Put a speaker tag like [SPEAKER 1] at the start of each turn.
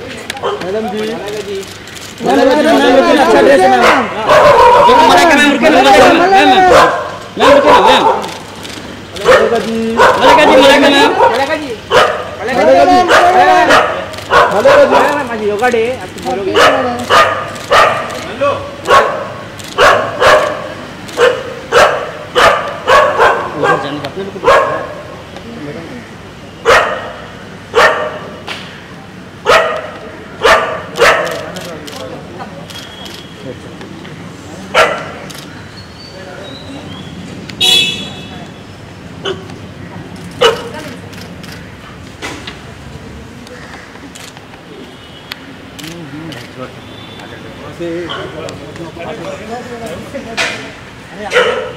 [SPEAKER 1] madam ji
[SPEAKER 2] अच्छा dress ma'am Malaika ma'am रुके ma'am
[SPEAKER 1] Malaika ji
[SPEAKER 2] Malaika ji
[SPEAKER 1] आज योगा डे आप बोलोगे
[SPEAKER 2] जाने का अपने लोग
[SPEAKER 1] से